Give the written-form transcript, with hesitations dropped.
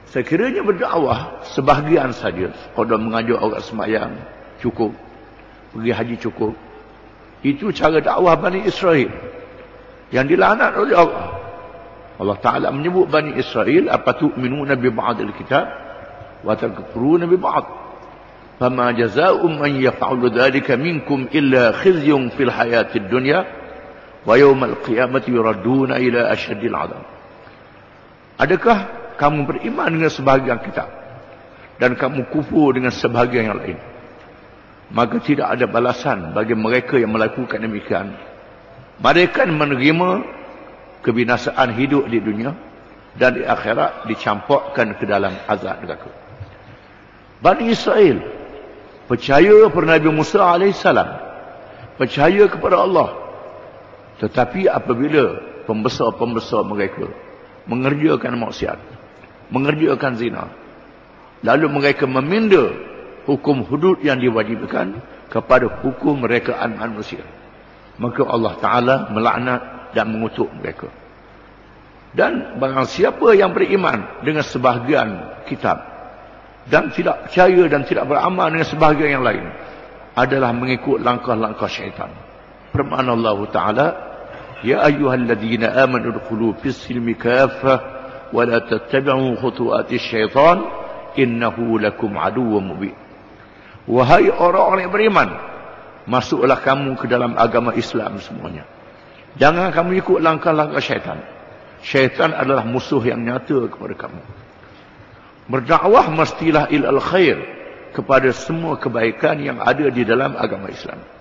Sekiranya berdakwah sebahagian saja, sekadar mengajak orang sembahyang cukup, pergi haji cukup, itu cara dakwah Bani Israel yang dilaknat oleh Allah. Allah Ta'ala menyebut Bani Israel, apa tu'minuna bi ba'dil kitab wa takfuruna bi ba'd. Fama jazaa'u man yaf'alu dhalika minkum illa khizyun fil hayatid dunya wa yawmal qiyamati yuradduna ila asyaddil 'adab. Adakah kamu beriman dengan sebahagian kitab dan kamu kufur dengan sebahagian yang lain, maka tidak ada balasan bagi mereka yang melakukan demikian. Mereka menerima kebinasaan hidup di dunia dan di akhirat dicampakkan ke dalam azab neraka. Bani Israel percaya kepada Nabi Musa AS, percaya kepada Allah, tetapi apabila pembesar-pembesar mereka mengerjakan maksiat, mengerjakan zina, lalu mereka meminda hukum hudud yang diwajibkan kepada hukum rekaan manusia, maka Allah Ta'ala melaknat dan mengutuk mereka. Dan barang siapa yang beriman dengan sebahagian kitab dan tidak percaya dan tidak beramal dengan sebahagian yang lain, adalah mengikut langkah-langkah syaitan. Firman Allah Ta'ala, ya ayyuhalladzina amanu udkhulu fis silmi kaffah wa la tattabi'u khutuwatis syaitan innahu lakum aduwwun mubin. Wahai orang-orang yang beriman, masuklah kamu ke dalam agama Islam semuanya. Jangan kamu ikut langkah-langkah syaitan. Syaitan adalah musuh yang nyata kepada kamu. Berdakwah mestilah ilal khair, kepada semua kebaikan yang ada di dalam agama Islam.